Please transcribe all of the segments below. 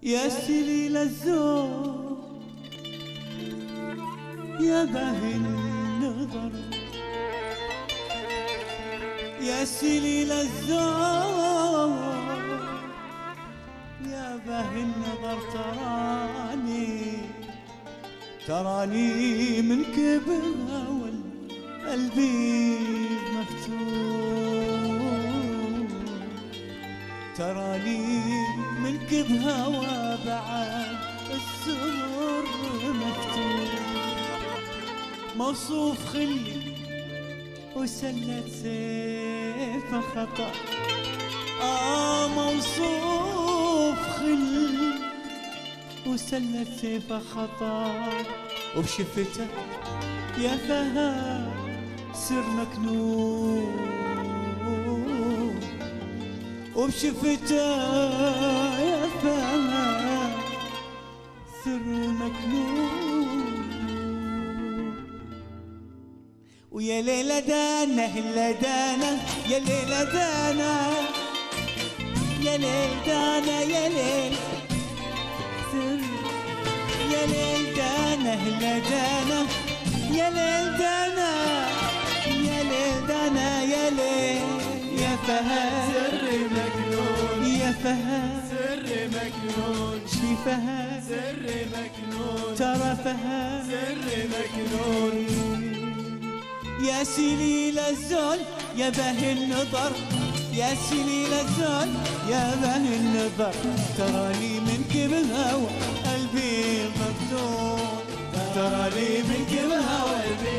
يا سليل الذوق يا باهي النظر، يا سليل الذوق يا باهي النظر، تراني من كبرها والقلبي مفتون، تراني من كبها وبعد السرور مفتون، موصوف خلي وسلة سيف خطأ، موصوف خلي وسلة سيف خطا، وبشفته يا فهد سر مكنون، وبشفته يا فهد سر مكنون. ويا ليلة دانا هلا دانا يا ليلة دانا يا ليل دانا يا ليل يا ليل دانا هلا دانا يا ليل دانا يا ليل دانا يا ليل يا فهد سر مكنون، يا فهد سر مكنون، شي فهد سر مكنون، ترى فهد سر مكنون. يا سليل الذل يا باهي النظر، يا سليل الذل يا باهي النظر، تراني من كبرها وقلبي مفتون، تراني من كبرها وقلبي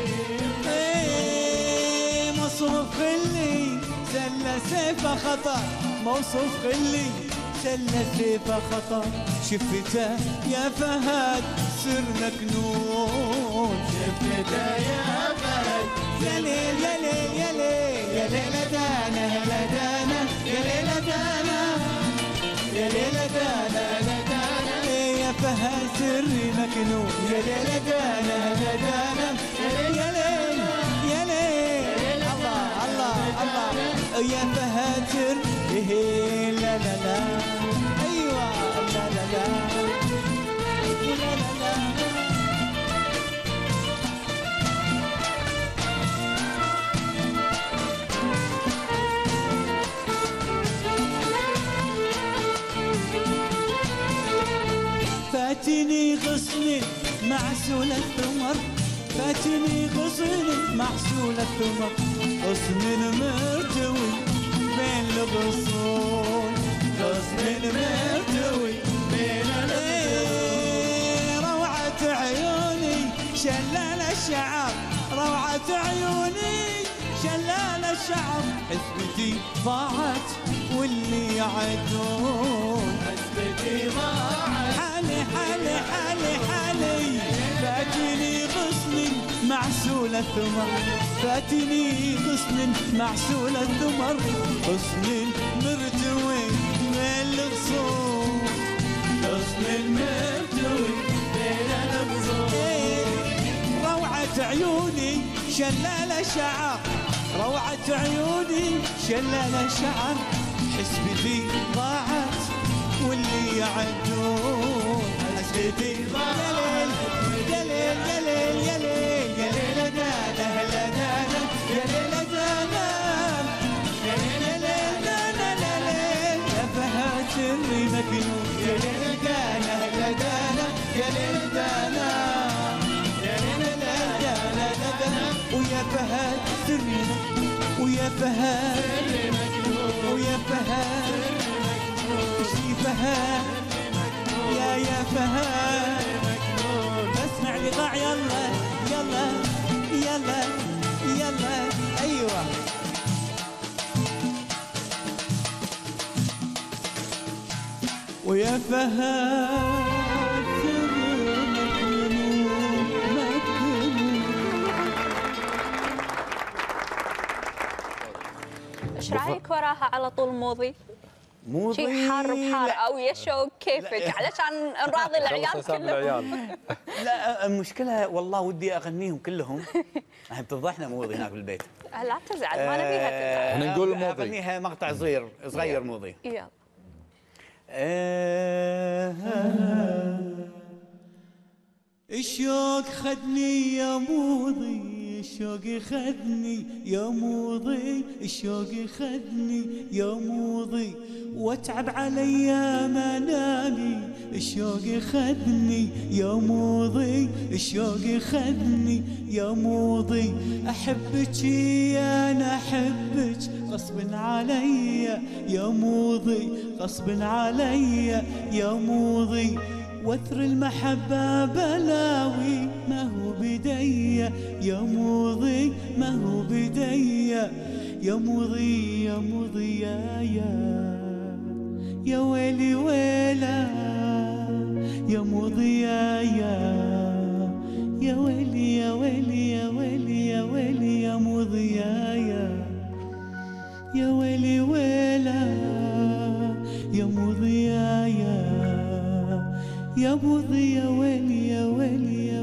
مصروف خلي سلة سيفه خطأ، موصوف خلي سلة سيفه خطأ، شفته يا فهد سر مكنون، شفته يا فهد يا ليل يا ليل يا ليل يا ليلة دانا هلا دانا يا ليلة دانا يا ليلة دانا هلا دانا يا فهد سري مكنون، يا ليلة دانا هلا دانا يا ليل يا ليل الله الله الله يا فهد سري لا لا لا ايوه لا لا لا لا لا لا. فاتني غصن معسول الثمر، فاتني غصن معسول الثمر، غصن مرتوي بين الغصون، غصن مرتوي بين الغصون، روعة عيوني شلال الشعر، روعة عيوني شلال الشعر، حسبتي ضاعت واللي يعدون، حسبتي ضاعت حالي حالي حالي حالي، فاتني غصن معسول الثمر، فاتني غصن معسول الثمر، غصن مرتوي من الغصون، غصن مرتوي بين الغصون، روعة عيوني شلال الشعر، روعة عيوني شلال الشعر، حسبتي ضاعت واللي يعدون، حسبتي ضاعت يا ليل يا ليل يا ليل يا ليل دانا هلا دانا يا ليل دانا يا ليل دانا لا ليل يا فهد سري مكنون، يا ليل دانا هلا دانا يا ليل دانا يا ليل دانا دانا ويا فهد سري ويا فهد سر مكنون، ويا فهد شي فهد يا فهد اسمع لقاع يلا يلا يلا يلا ايوه ويا فهد سر مكنون مكنون. ايش رايك وراها على طول موضي؟ مو شي حار بحار لا. او يشو كيفك علشان نراضي العيال كلهم. لا المشكلة والله ودي أغنيهم كلهم. احنا بتفضحنا موضي هناك بالبيت. لا تزعل ما نبيها تزعل. احنا نقول موضي. أغنيها مقطع صغير يلا. موضي. يلا الشوق خدني يا موضي، الشوق خدني يا موضي، الشوق خدني يا موضي، واتعب علي منامي. الشوق خدني يا موضي، الشوق خدني يا موضي، احبك انا احبك غصب علي يا موضي، غصب علي يا موضي، وثر المحبة بلاوي ما هو بدي يا موضي، ما هو بدي يا موضي، يا موضي يا ويلي ويلا يا موضي يا ويلي يا ويلي يا ويلي يا ويلي يا موضي يا ويلي ويلا يا موضي يا موضي يا ويلي يا ويلي